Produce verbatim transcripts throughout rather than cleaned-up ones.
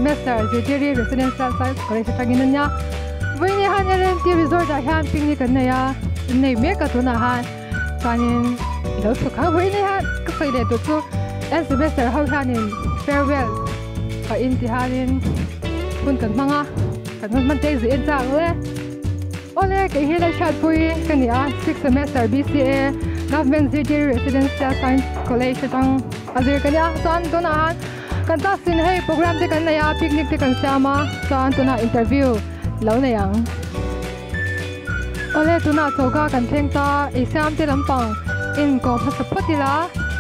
semester Zitiri Residential Science College tangin nya Vini han L N T resort a han picnic kan ya nei me ka tuna han kanin lo su ka vini han ka sai le to chu end semester how hanin farewell ka in ti hanin kun kan manga kan man te zi en chang le ole ke hi la chat pui kan ya sixth semester B C A Government Zitiri Residential Science College tang azir kan ya san tuna han kan ta sin hey program te kan ya picnic te kan sama san tuna interview lo na yang ole tuna choka kan theng ta exam te lampang in ko phasapati la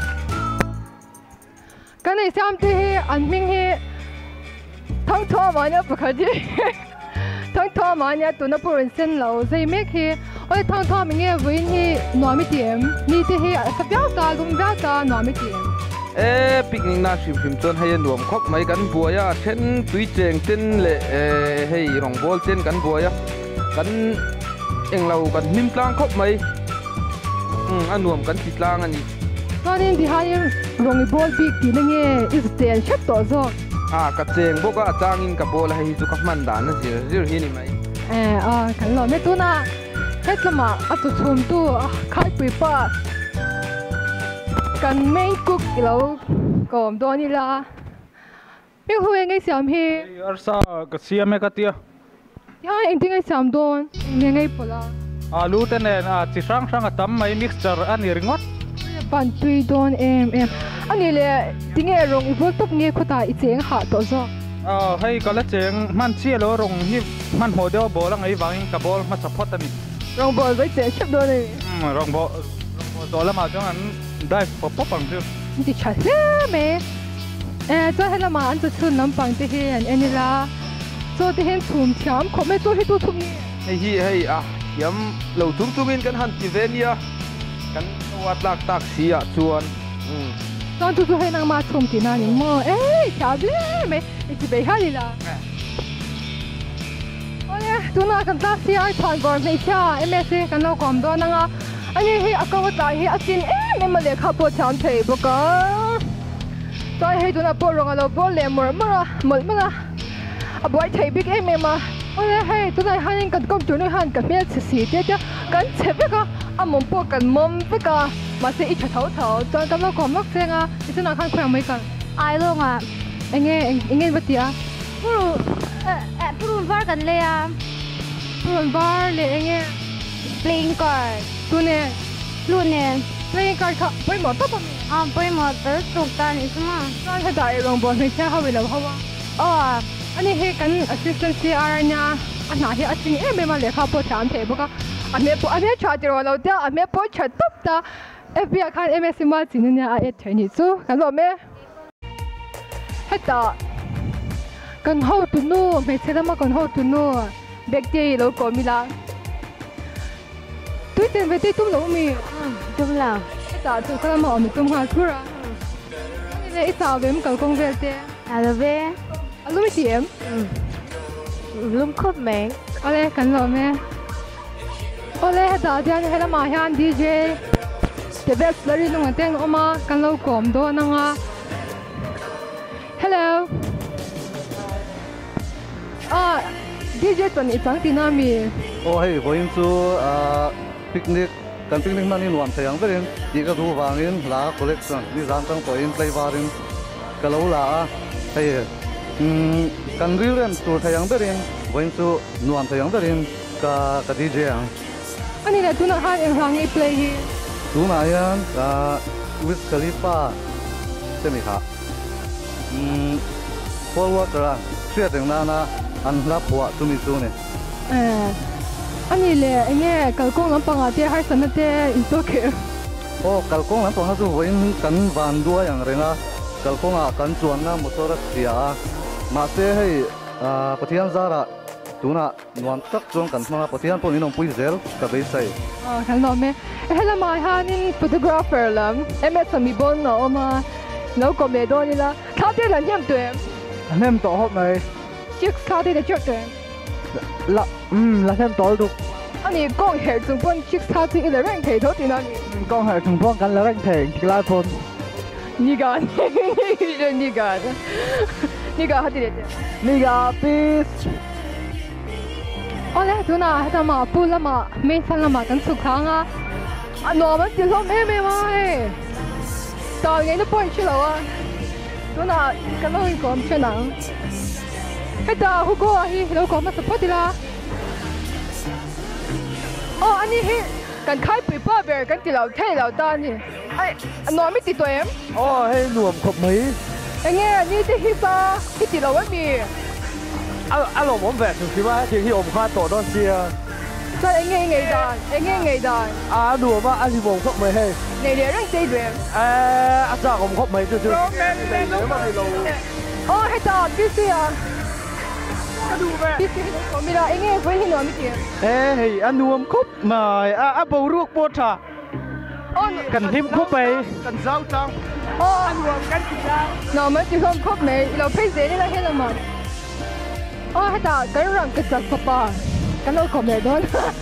kan exam te hi an ming hi thang tho ma nya pakhadi thang tho ma nya tuna purin sen lo zai mek hi ole thang tho mi nge win hi nomi tiem ni te hi sapyaw ta lum ga ta nomi tiem เอ๊ะปิกนิกน่าชิมชิมจนให้ยันรวมครบไหมกันบัวยะเช่นตุยเจงเช่นเละเอ่อให้รองบอลเช่นกันบัวยะกันเอ็งเรากันนิ่มกลางครบไหมอืมอันรวมกันติดกลางอันนี้ตอนนี้ที่ให้รองบอลปีกตีนั่งเงี้ยอิสเตียนชัดต่อซอกอ่ากับเจงบอกว่าจางอินกับบอลให้จุกมันด่านนั่นสิเรื่องนี้ไหมเอออ่ากันหล่อไม่ตัวน่ะเฮ็ดละมาอัตุชมตัวขายปีป้ากันไม่กุกแล้วก็มตัวนี่ละไม่คุยไงสามฮียาร์ซ่าก็เสียไม่กัดเดียยังเองที่ไงสามโดนยังไงปะล่ะอ่ารู้แต่เนี่ยอ่าที่ช่างช่างก็ทำไม่มิกซ์เจอร์อันนี้ริงวัดปันตุยโดนเอ็มเอ็มอันนี้เลยที่ไงรงอีพวกตุ๊กเงี้ยคนตายอีเจียงหาตัวซอกอ่าให้ก็แล้วเจียงมันเชี่ยแล้วรงที่มันหัวเดียวบอลแล้วไงวางกับบอลมาสปอร์ตนี่รงบอลไว้เจียงชับโดนเลยอืมรงบอลรงบอลตัวแล้วมาจังนั้นได้ป๊อปป๊อปปังซินี่จะใช่ไหมเออจะให้ละมาอันจะชุนน้ำปังจะเห็นอันนี้ละจะได้เห็นทุ่มเทียมเขาไม่ตัวให้ตัวทุ่มนี่ให้ฮีให้อ่ะย้ำเราทุ่มทุ่มินกันหันจีเวเนียกันวัดหลักตักเสียชวนอืมตอนทุกๆให้นางมาทุ่มกี่นานี่มั่วเอ๊ะชาบเลยไหมอีกทีไปหาลีละโอ้ยตัวน่ากันตาเสียผ่านบอลไม่ใช่เอ็มเอสกันเราความโดนนางอ่ะอันนี้ให้อากาศตายให้อาจินเอ๊ะไม่มาเลี้ยข้าวโพดชามเทปกันตายให้ตัวน่ะปวดร้อนเราปวดเลี้ยหมดมั้งละหมดมั้งละอ่ะบ่อยเทปิกเอ๊ะไม่มาโอ้ยให้ตัวน่ะหันกันก้มจุนหันกันเมียสีสีเดียวจะกันเจ็บไปกันอ่ะมุมปวดกันมุมไปกันมาเสียอีกเท่าเท่าจนกันเราความรักเสียงอ่ะที่ตัวน่ะขันแขวงไม่กันไอ้ลูกอ่ะเอ็งเงี้ยเอ็งเอ็งเงี้ยบัดเดียผู้รู้เอ่อเอ่อผู้รู้ว่ากันเลยอ่ะผู้รู้ว่าเลยเอ็งเงี้ย playing card ตัวเนี่ยรุ่นเนี่ย playing card ค่ะไปหมดตั้งแต่อ่าไปหมดแต่สุกตานี่ใช่ไหมตอนที่ได้รองบอลไม่ใช่เขาไปแล้วเพราะว่าอ๋ออันนี้ให้กัน assistant C R เนี่ยอันไหนที่อาจริงเอ๊ะไม่มาเลี้ยข้าวโพดชามเทปก็อันนี้ปุ๊อันนี้ชาติเราเดียวอันนี้ปุ๊ชัดตุ๊บตา F B I คัน M S มาจีนเนี่ยไอ้เทนิสูกันหรอไหมให้ต่อกันหัวตุนนู่ไม่ใช่แล้วมากันหัวตุนนู่เบกเจเราก็มีละตุ้ยเต็มไปที่ตุ้มเรามีตุ้มเราแต่ตัวก็มาเอาไม่ตุ้มหาคู่ละนี่เลยอีสาวเบมกับกงเวลเต้อะไรเบ้อารมณ์เสียมลุ่มคบไหมอะไรกันหรอแม่อะไรแต่เดี๋ยวนี้ให้เรามาหาดีเจเดี๋ยวแบบเราเรียนลงเต้นออกมากันเรากลมด้วยนะงะ Hello อ่าดีเจตัวนี้จังตีน่ามีโอ้ยผมยังสู้อ่าปิกนิกกันปิกนิกนั่นนี่หนวมเสียงไปเองดีก็ดูวางอินลาคอลเลกชันนี่ร้านตั้งตัวอินไปวารินก็เราลาเฮ้ยอืมกันเรื่องตัวเสียงไปเองผมยังสู้หนวมเสียงไปเองกับกับดีเจอ่ะอันนี้แหละตัวนักฮาร์ดเองฟังไอ้เพลย์ฮีตัวไหนอ่ะอ่าวิสคาลิฟ้าใช่ไหมครับอืมพอลวอเตอร์เชื่อถึงนั้นนะอันรับหัวตัวมีตัวเนี่ยเอออันนี้เลยไอ้เนี่ยกัลกงน้ำปังอาเดียให้สันเดอินโตเกียวโอ้กัลกงน้ำปังเขาดูว่ากันวันด้วยอย่างไรนะกัลกงอ่ะกันจวนนะมอเตอร์เสียมาเสียให้อ่าปะเทียนซาระตัวน่ะนวลตักจวนกันมาปะเทียนพวกนี้น้องปุ้ยเซลกับเบสไซอ๋อขันน้องแม่เฮ้ยละมาฮานินฟอโตกราฟเฟอร์ละเอ็มเอสมีบอลเนาะมาแล้วก็เมดอนี่ละเขาเดินหลังยังตัวเล่มต่อหอบไหมชิคเขาเดินจุดตัวละอืมละเล่มต่อดูอันนี้กองเหตุจุดบนชิคเขาที่อะไรแรงเทตัวที่นั่นกองเหตุจุดบนกันแล้วแรงเทที่ลายพลนี่กันนี่กันนี่ก็ฮัดดีเลยนี่ก็ปีสอ๋อแล้วตัวน่ะให้ทำมาพูดละมาไม่ฟังละมากันสุขางอ่ะอ่ะหนูมันจะทำให้ไม่มาเฮ้ตอนนี้เราปล่อยชิแล้วอ่ะตัวน่ะกันเราอีกคนเช่นนั้นให้ตาหัวก็ฮีเราก็มาสปอร์ตดีละอ๋ออันนี้ฮีกันขายปีป้าเบอร์กันที่เราเท่เราตานี่ไอ้หนูไม่ติดตัวเองอ๋อให้รวมครบไหมไอ้เงี้ยนี่ที่ฮิตาที่ติดเราไม่มีอ่ะอ่ะเราผมแบบถึงคิดว่าที่ที่ผมคาดตัวโดนเชียใช่ไอ้เงี้ยไงดานไอ้เงี้ยไงดานอ่ารวมว่าอันที่ผมครบไหมให้ในเรื่องเรื่องใจด้วยเอ่ออาจารย์ผมครบไหมจู่ๆอ๋อให้ตาพี่เสียก็ดูไปพี่เสียผมไม่ได้ไอ้เงี้ยเว้ยที่หนูไม่เกี่ยวเอ้ยอันรวมครบมาอ่ะอ่ะบรูกโปชาอ๋อกันทิมครบไปกันเจ้าจังอ๋อรวมกันกี่แล้วหนูมันจะทำครบไหมเราเพิ่งเสร็จนี่เราเห็นแล้วมั้งอ๋อให้ตากันรังกันจัดปะปะกันเราครบไหมโดน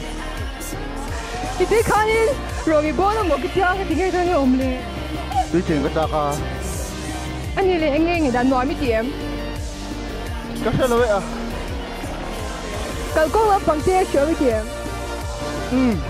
ที่ที่ข้านี่รวมอีบ้านเราหมดกี่จ้าที่ที่ไงตัวนี้อมเลยดูจริงก็จะค่ะอันนี้เลยไอ้เงี้ยไงดานหนูไม่เกี่ยวก็ใช่เลยอ่ะกันก็เราฟังเสียงเชื่อไม่เกี่ยวอืม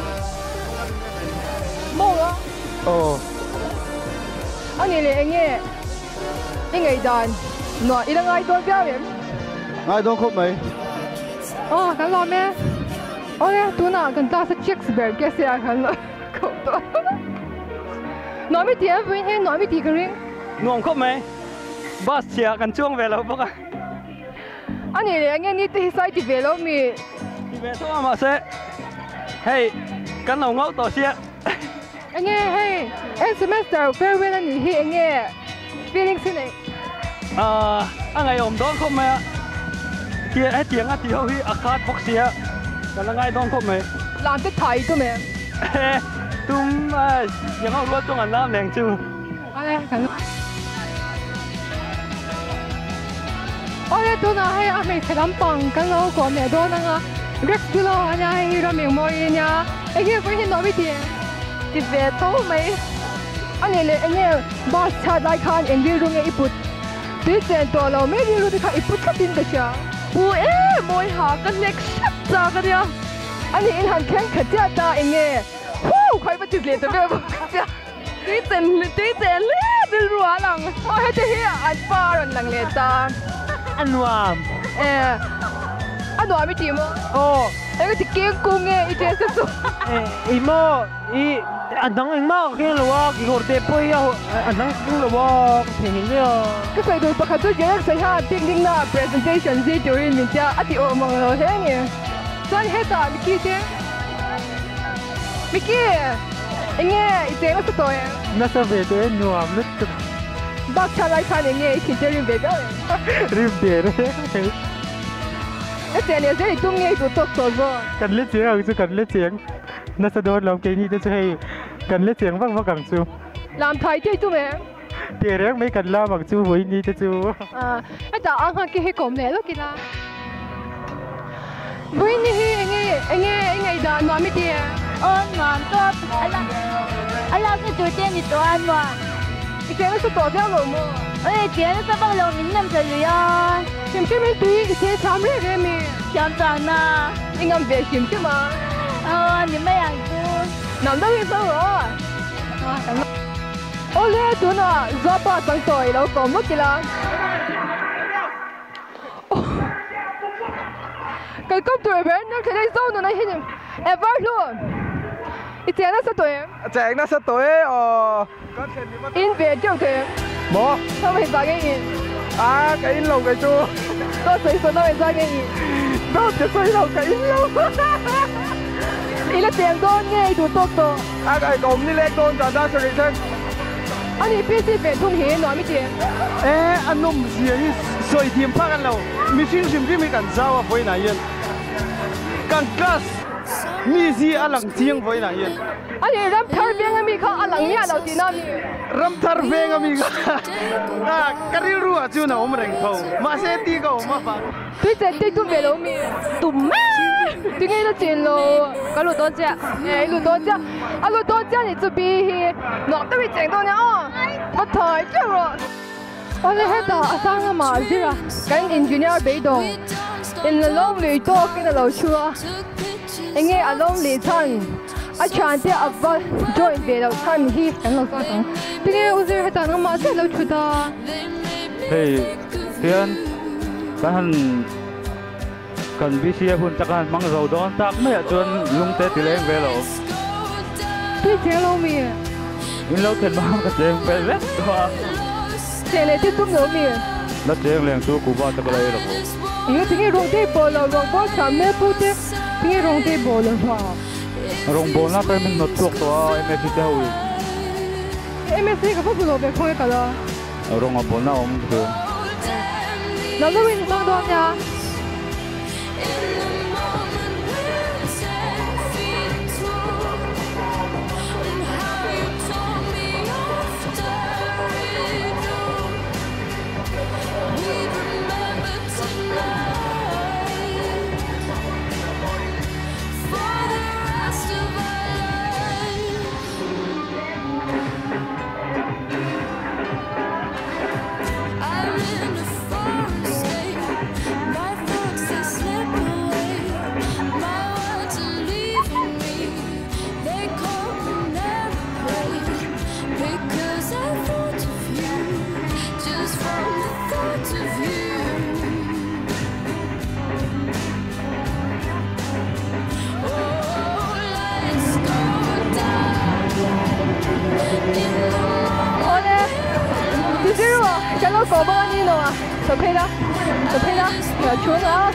มองอ่ะโอ้อันนี้เลยไอ้เงี้ยไอ้เงี้ยดานหนูอีหลังไอ้ตัวเบี้ยเนี่ยไอ้โดนครบไหมอ๋อกันรอแม่โอ้ยตัวน่ะกันตาสักเช็คสเบอร์แกเสียกันละขอบตัวหนูไม่เที่ยววิ่งให้หนูไม่ตีกันเรื่องรวมครบไหมบอสเชียร์กันช่วงเวลาพวกอ่ะอันนี้เลยไงนี่ที่ใส่ที่เวลมีที่เวลามาเซ่เฮ้ยกันเราเงาต่อเชียร์ไอ้เงี้ยเฮ้ยเอ็น semester farewell อันนี้ไอ้เงี้ย feeling สิเนี่ยอ่าอะไรผมโดนครบไหมอ่ะเทียไอ้เตียงอ่ะที่เขาที่อาคาดพกเสียกันละไงโดนครบไหมหลานจะถ่ายตัวแม่เฮ้ตุ้มอ่ะยังเอารถจงอันน้ำแรงจูอะไรกันโอ้ยตัวน่ะให้อาเมย์ขนมปังกันแล้วก็แม่โดนนะ Rex กิโลอันนี้ให้เราเมียงมอยเนี่ยไอ้เงี้ยวิ่งให้หนูไม่ตีที่เวทโตไหมอันนี้เลยไอ้เงี้ยบอสชาติไล่คันเอ็นวีรุ่งไอ้ปุ๊ดที่เจนตัวเราไม่ดีรู้ที่เขาไอ้ปุ๊ดเขาดินไปเชียวปูเอ๊ะมวยหากันเล็กชัดจ้ากันเนี่ยอันนี้อินหันแข้งขัดเจ้าตาไอ้เงี้ยฮู้ใครมาจุดเลี้ยตัวเบี้ยบอกจ้าที่เจนที่เจนเลี้ยเป็นรัวหลังโอ้ยจะเฮียอันฟ้ารันหลังเลี้ยตาอันวามเอออันหนูไม่ตีมั้งโอ้ไอ้ก็จะเก่งกุ้งไงอีเจสสุดเอ้อีโมอีอันนั้นเองมากแค่หรือว่ากี่คนเตะปุ้ยอ่ะอันนั้นหรือว่าเห็นเนี่ยก็เคยดูประกาศตัวเยอะใช่ฮะจริงจริงนะ presentation ที่จุลินมิจ้าอธิโอมังเราเห็นเนี่ยส่วนเฮต้ามิกกี้เจ้มิกกี้เอ็งเงี้ยอีเจก็สุดตัวเองน่าจะเป็นตัวหนุ่มนิดบักชาไลคันเอ็งเงี้ยคิดจะริมเบบี้เลยรีบเดียร์ไอ้เจเนี่ยเจตุ้งเงี้ยตัวตกตัวบ้ากันเล่นเสียงเอาจะกันเล่นเสียงน่าจะโดนเราเกนี่จะให้กันเล่นเสียงบ้างว่ากังซูลำไทยเจ้ตุ้งเองเดี๋ยวเรื่องไม่กันล่าบังซูหัวนี้จะจูอ่าไอ้ตาอังคังกี่ให้กลมเนี่ยลูกกี่ละวิ่งนี่เอ็งเงี้ยเอ็งเงี้ยเอ็งเงี้ยด่านวไม่ดี哦，暖个阿拉阿拉是酒店里多安暖。 อีเจก็สุดตัวเบี้ยลงมั้ง哎，今天是帮老人弄这里呀， ชิมชิมไม่ดีอีเจทำเรื่องอะไรมี想长呢。 เอ็งกำเบียชิมใช่ไหม哦，你们养猪。 น้ำต้องมีสักหรอโอ้เล่ตัวน่ะจับปะตั้งตัวเรากลมลูกกี่ละกันก็ตัวเบนนั่งแค่ได้โซ่หนูนะเห็นเอเวอร์ลูอีเจน่าสตัวแจกน่าสตัวเอ๋ออินเบียจ้องเธอหมอทำไมสักอย่างนี้อ่าไก่ลงไก่จูก็สวยสุดทำไมสักอย่างนี้น้องจะใส่เราไก่ลงอีละเตียงก้อนเงี้ยดูโตโตอ่าไก่กลมนี่เล็กโดนจัดได้สุดเลยอันนี้พี่สิเป็นทุ่งหินหน่อยไม่เจียเอ๊ะอันนุ่มเสียนี่สวยทีมพักกันเรามีชิงชิมที่มีกันเจ้าไว้ไหนยันกันกลัสมีสีอลังเทียงไว้ไหนยันอันนี้รับทาร์เบียงมีเขาอลังเนี่ยเราตีน้ำนี่รำทาร์เวงมีกันอ่ะกระดิ่งรัวจูน่ะอมแรงเขามาเสียตีเขามาฟัง对着对东北路面，东咩？点解都见路？嗰路多只，誒路多只，啊路多只你做邊去？落得去整到呢哦，我抬咗喎。哦， Ole heta asanga ma zira kan engineer beidong in the long lui to kin lo chua enge along le chan a chan te abba join be lo chan hi kan lo sa tang pinge uzir heta nga ma se lo chuta hey tian kan kan bi sia hun takan mang zo don tak me chon lung te ti leng ve lo tu che lo mi in lo ken mang ka cheng pe le to che le ti tum lo mi la cheng leng tu ku ba ta ba le lo yu pinge rong te bo lo rong bo cha me pu te pinge rong te bo lo ba rong bo na pe min not tok to ai me ti te hu em se ka fu lo be khoi ka la rong bo na om tu lo lo win sang do nya cái nó có bao nhiêu nữa à? Được khi đó, được khi đó, rồi xuống đó.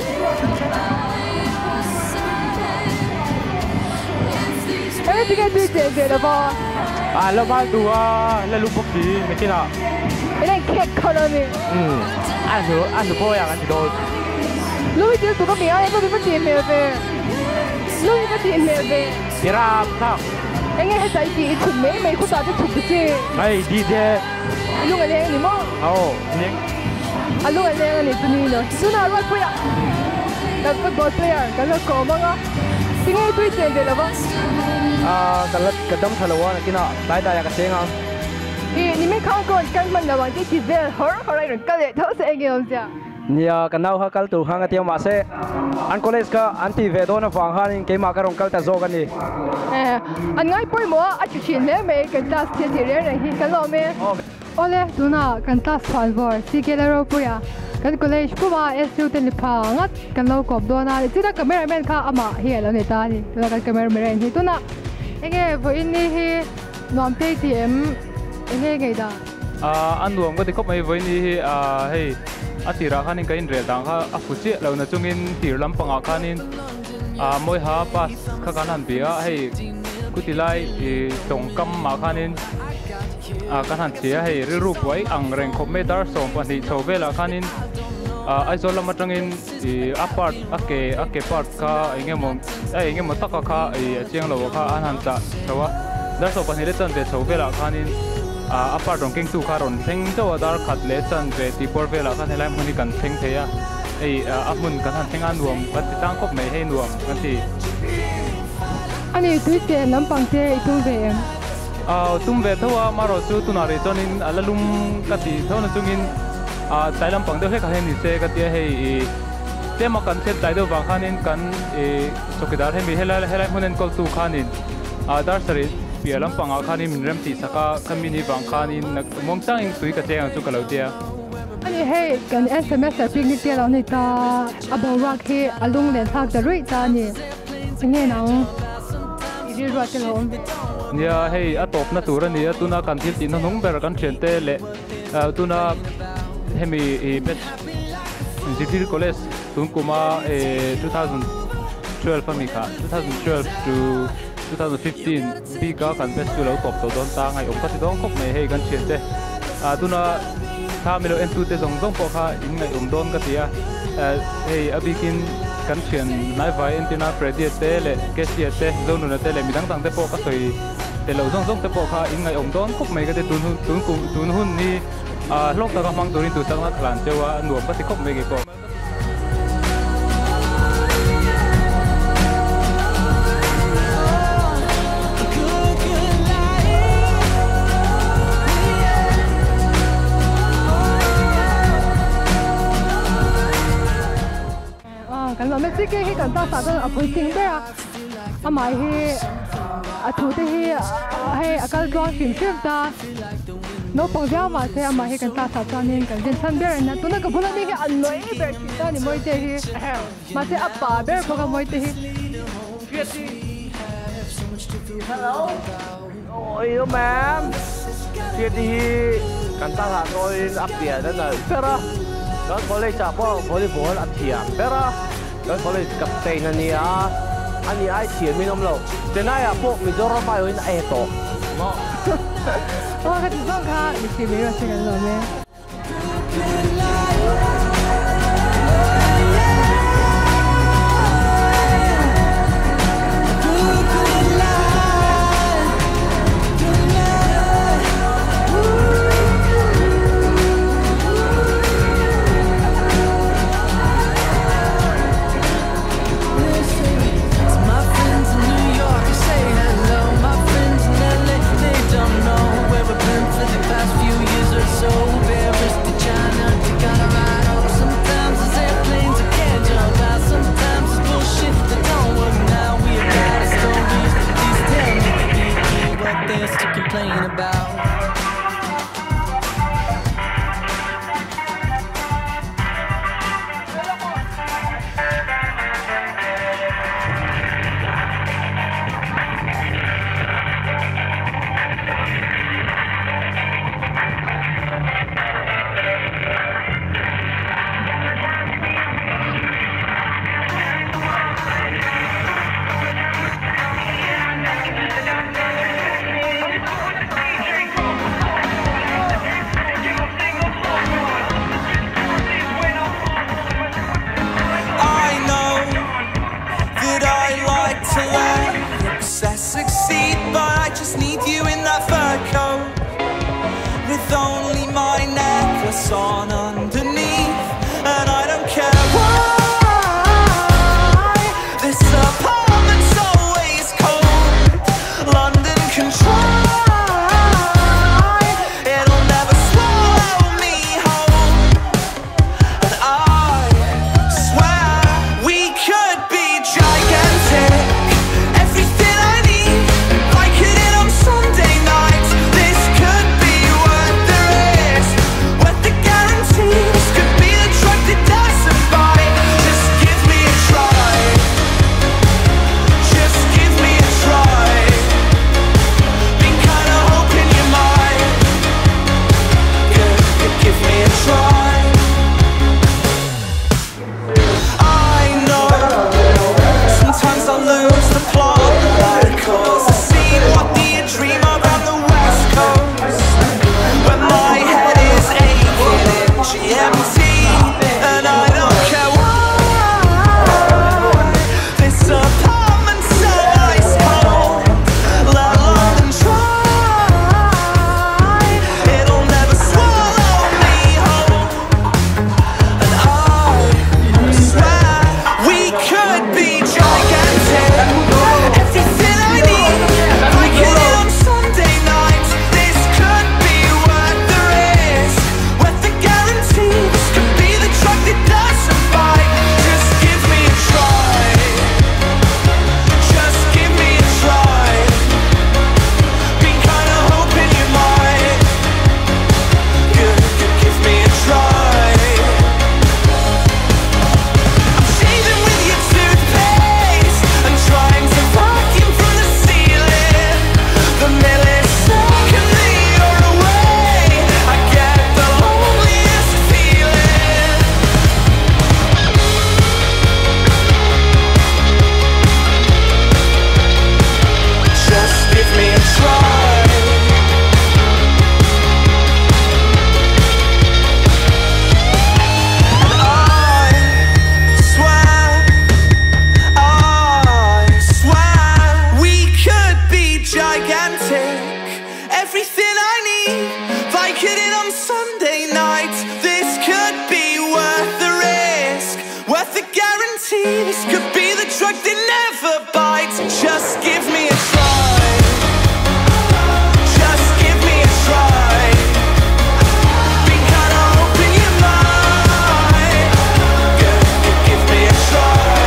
Em biết cái gì chuyện gì đâu bò? à lo ba tu à la lu bốc gì mấy cái nào? Cái này khét không đâu nè. ừ ăn thử ăn thử bao nhiêu ăn thử đâu? Lúc bây giờ tụi con mèo em có bị mất tiền mèo về, lúc bây giờ tiền mèo về. Cái ra sao? Anh nghe hay tại gì chụp mấy mấy khu tao cho chụp cái gì? Này đi thế. Lúc này anh làm gì? Ồ, nhưng à lúc này anh làm gì nữa? Lúc nào lúc bây giờ? Đặt cái bột bây giờ, cái nó có mà ngó. Tiếng nghe tôi chuyện gì đâu bông? à cái lát cái đống thằng nào cái nào đại đại cái tiếng không? Thì你没看过根本的往这几只好好来人搞的，都是那个东西啊。 nia kanau ha kal tu hanga tiam ma se an college ka anti vedona wang hanin ke ma ka rong kal ta zo kan ni eh an ngai poi mo a chu chin me me kan ta se ti re re hi kan lo me ole tuna kan ta sal vor si ke la ro puya kan college pu ba su ten li pa ngat kan lo kop do na ti da cameraman kha ama hi lo ne ta ni tu kan cameraman hi tuna enge vo in ni hi nom pe ti em enge ge da à anh nuông có thể có mấy với ni à hey à thì ra khanin cái in rẻ đàng ha à phụ chị lâu na chung in thì làm bằng ác khanin à mỗi ha pass khá khá hẳn bia hey cứ thì lại tổng cam mà khanin à cái hẳn chia hey rư rụp với ang rèn khom mê dar som quan thì sầu về là khanin à ai rồi làm trong in thì apart ake ake part ka anh em mong anh em mong tất cả ka chiang lâu ka anh hẳn ta sao dar so quan thì chân về sầu về là khanin à apart from king tu karon thing to dar khat le chan ve ti por vela khan helai muni kan thing theya ei amun kan han thing an nuam kan ti tang kop mai he nuam kan ti ani tu te lam pang te tu ve à tum ve thawa maro chu tu na re chonin alalum ka ti thona chungin à tai lam pang de he ka he ni se ka ti he te ma kan se tai do wa khanin kan e chokidar he mi helai helai munen kol tu khanin à dar sari bia lam panga khani min rem ti saka kamini wang khani nak mong chang ing tui ka cheng chu kalau tia ani he kan sms picnic te lo ni ta abo rock he alung len thak da rui ta ni nge nang iri ro te lo nia hey atop na tur ani tuna kan thil tin nong ber kan chen te le tuna hemi e bet city college tun kuma e twenty twelve ami kha twenty twelve to twenty fifteen bika kan best lo top to don ta ngai om ka ti dong kop mai hei kan chen te a tuna tha milo en tu te zong zong po kha in ngai om don ka tia hei abikin kan chen nai vai entina predi te le ke si te zonu na te le midang tang te po ka soi te lo zong zong te po kha in ngai om don kop mai ka te tun hun tun ku tun hun ni a lok ta ka mang turin tu sang na klan chewa nuam ka ti kop mai ge ko กันว่าไม่ใช่แค่ให้กันตาสาต้องเอาไปทิ้งไปอ่ะอามาให้อาทุที่ให้ให้อาการร้อนฟิล์มฟิล์มตาโน้ตปังเดียวมาใช่อามาให้กันตาสาตอนนี้กันเดินทันเบอร์นะตัวนั้นก็พูดไม่ให้อันน้อยเบอร์ที่ตานี่ไม่ได้ให้มาใช่อาป่าเบอร์เขาก็ไม่ได้ให้ Hello. Ôi yêu mẹ. Chuyện đi cần ta là tôi áp tiền đó là Pera. Đó có lấy trả bao có lấy bố áp tiền Pera. Đó có lấy cặp tiền này à. Anh ấy ai tiền mình không lâu. Thế này à bộ mình cho nó phải ở đây to. Nó. Ôi cái gì vậy cả? Mình chỉ biết là chuyện gì vậy? Succeed, but I just need you in that fur coat with only my necklace on underneath, and I don't care why this apartment's always cold. London can try, it'll never swallow me whole, and I swear we could be gigantic. Everything I need, Vicodin on Sunday night. This could be worth the risk, worth the guarantee. This could be the drug that never bites. Just give me a try. Just give me a try. Been kinda hoping you might. Give, give, give me a try.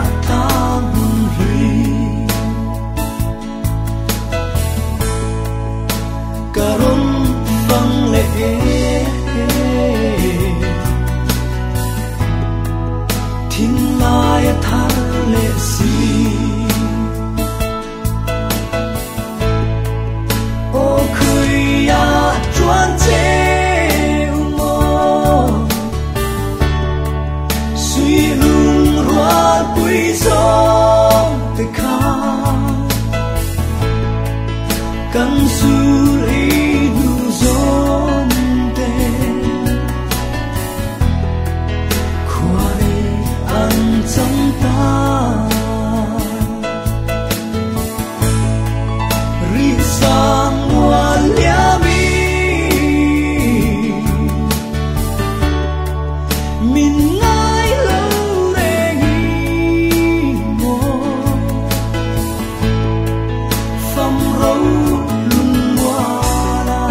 tang ri karon bang le tin lai thar le si o khơi ya chuan che mo suy lung roa quy sông te kha kan su li nu zom te khoai an chang ta ri sang wa lia mi min ngai lo re hi mo pham ro lung wa la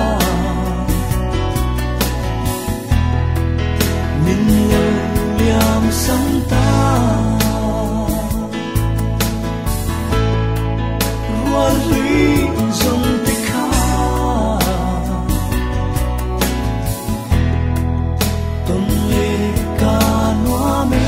min lo liam sang ta ruan lui zong te kha ton le ka noa me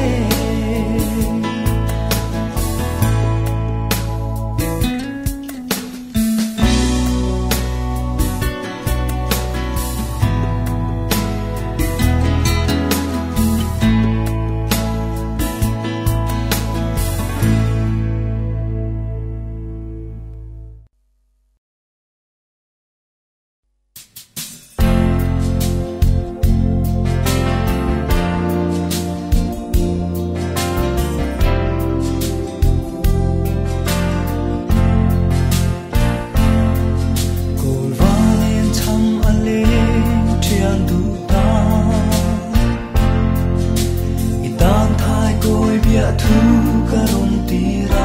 Kol valen cham ale thian du ta itan thai koi bia thu karon tira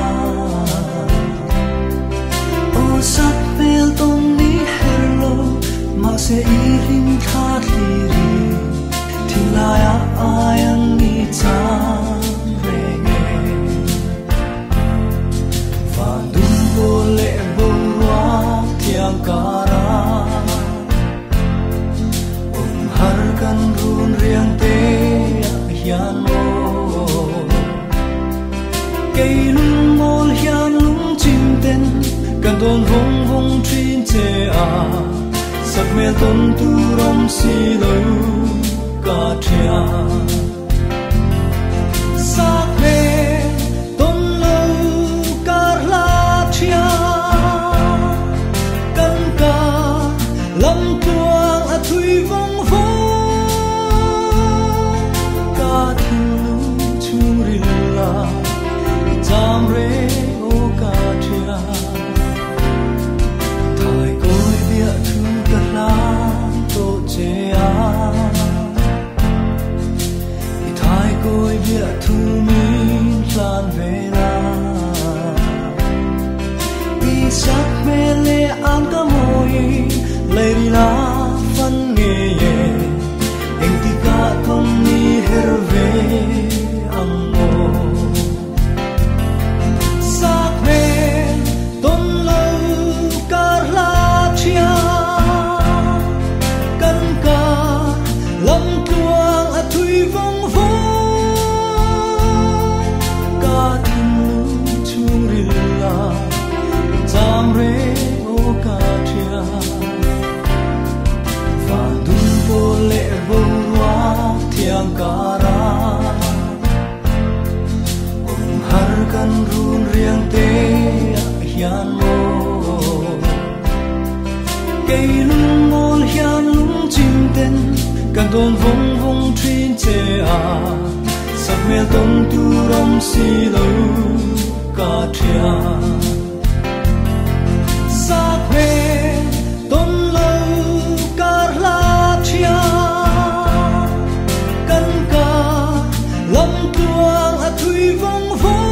o sat pel ton ni hello ma se i ring tha li ri tin la ya ayang ni cha re nge van du bo le bo wa thiang kara um har kan run riang te hian mo cây lung mol hian lung chim ten kan don vong vong trin che a sak mel ton tu rom si lo ka thia sak me ton lo kar la thia kan ka lam tuang a thui vong vong ka thu chu ri la jam re o ka thia thai koi bia thu ka la to che a i thai koi bia thu min plan ve la i sak me le an ka moi le ri la fan nge ye eng ti ka thong ni her ve ang mo sak me ton lo kar la thia kan ka lam tuang a thui vong vong ka tin lu chu ri la jam re o ka thia van du bo le bo wa thiang kara har kan run riang te hian mo cây lung mol hian lung chim ten kan don vong vong trin che a sak mel ton tu rom si lo ka thia sak me ton lo kar la thia kan ka lam tuang a thui vong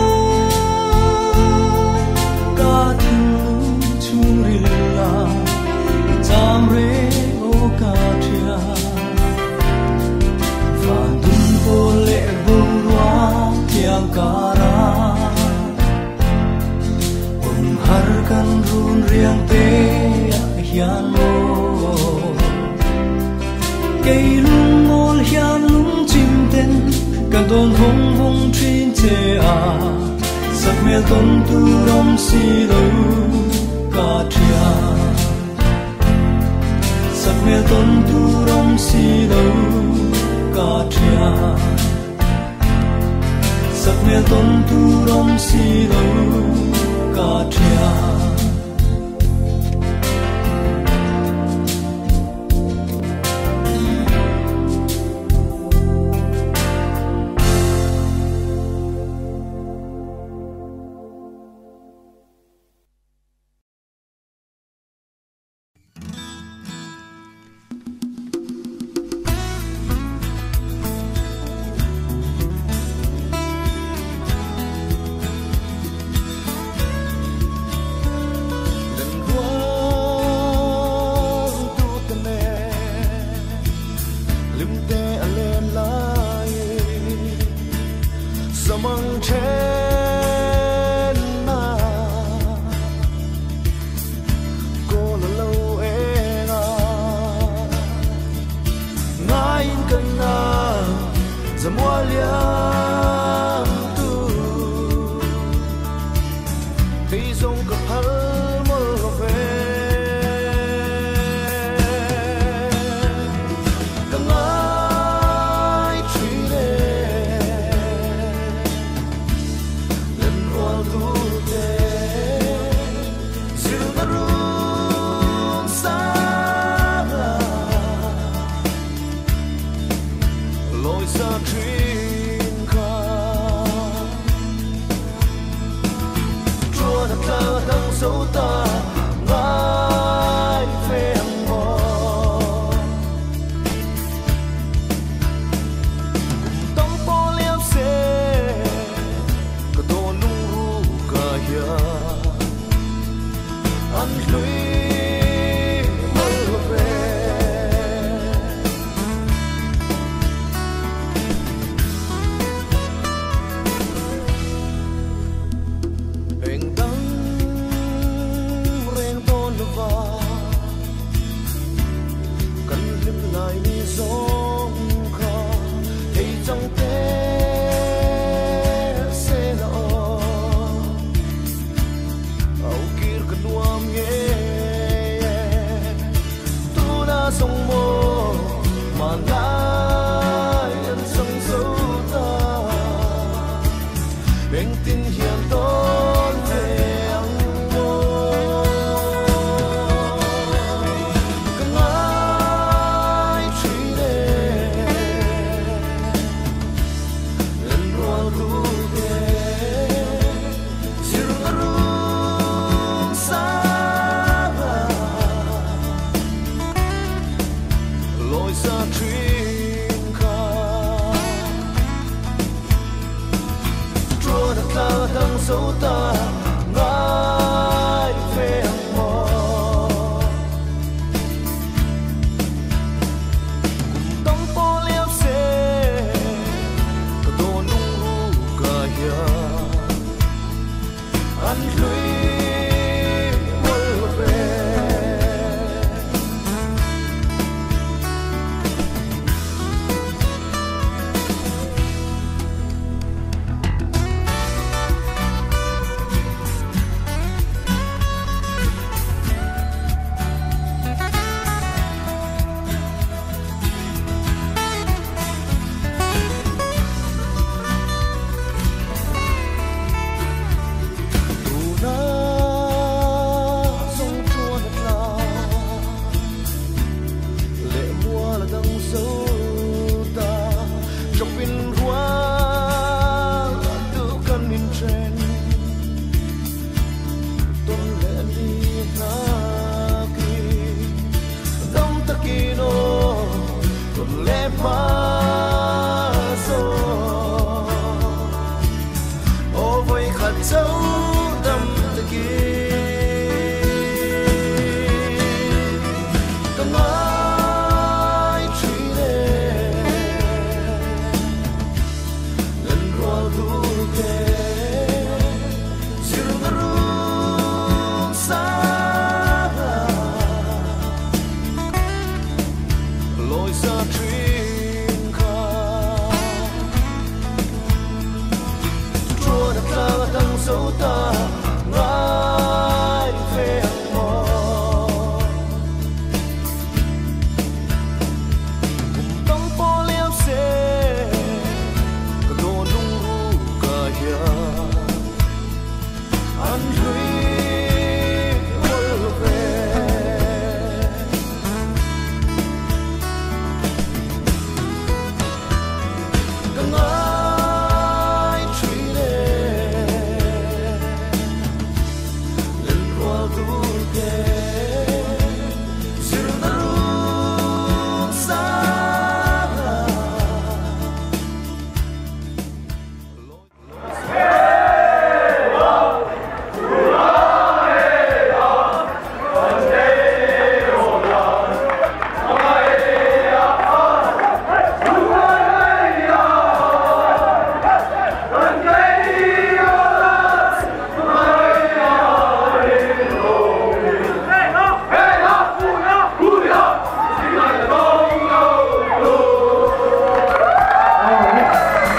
vong ka thu chu ri la jam re o ka thia van du bo le bo wa thiang kara kan run riang te hian lo cây lung ngol hian lung chim ten kan don hong hong trin che a sak mel ton tu rom si lo ka thia sak mel ton tu rom si lo ka thia sak mel ton tu rom si lo ka thia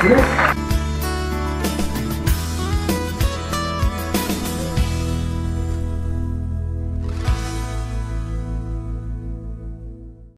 Yes.